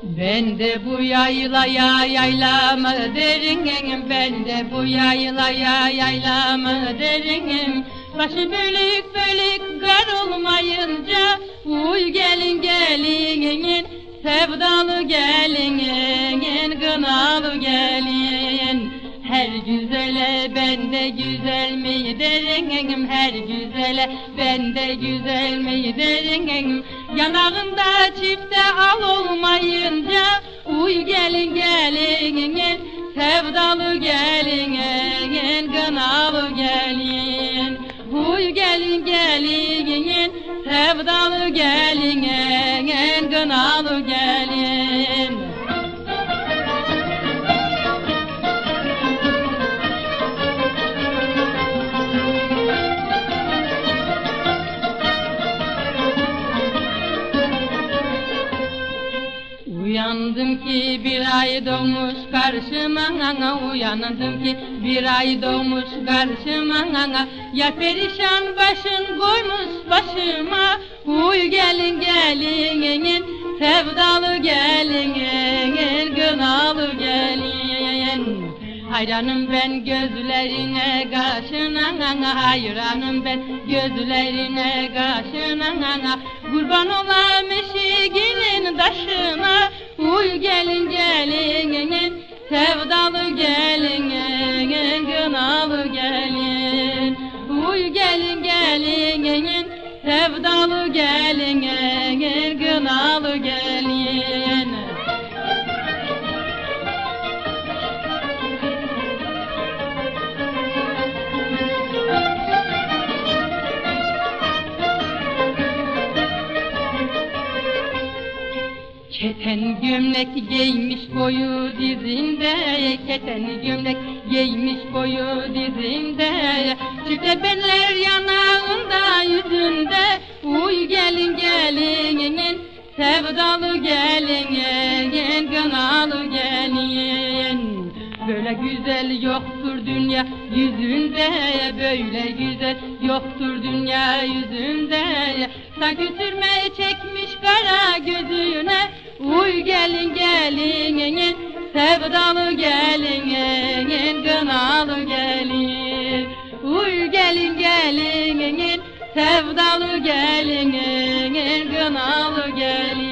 Ben de bu yaylaya yaylamı derinim, ben de bu yaylaya yaylamı derinim. Başı bölük bölük gar olmayınca, uy gelin gelinin, sevdalı gelinin, gınalı gelin. Her güzele ben de güzel mi derim, her güzele ben de güzel mi derim. Yanağında çifte al olmayınca, uy gelin gelinin, sevdalı gelinin, gınalı gelin. Uy gelin gelinin, sevdalı gelinin, gınalı gelin. Uyandım ki bir ay doğmuş karşıma, uyandım ki bir ay doğmuş karşıma. Ya perişan başın koymuş başıma, uy gelin gelinin, sevdalı gelinin, gınalı gelin. Hayranım ben gözlerine kaşına, hayranım ben gözlerine kaşına. Kurban olam eşiğinin taşına, uy gelin gelinin, sevdalı gelinin, gınalı gelin. Uy gelin gelinin, sevdalı gelinin, gınalı gelin. Keten gömlek giymiş boyu dizinde, keten gömlek giymiş boyu dizinde. Çifte beller yanağında yüzünde, uy gelin gelinin, sevdalı gelinin, gınalı gelin. Böyle güzel yoktur dünya yüzünde, böyle güzel yoktur dünya yüzünde. Sanki sürme çekmiş kara gözüne, uy gelin gelinin, sevdalı gelinin, gınalı gelin. Uy gelin gelinin, sevdalı gelinin, gınalı gelin.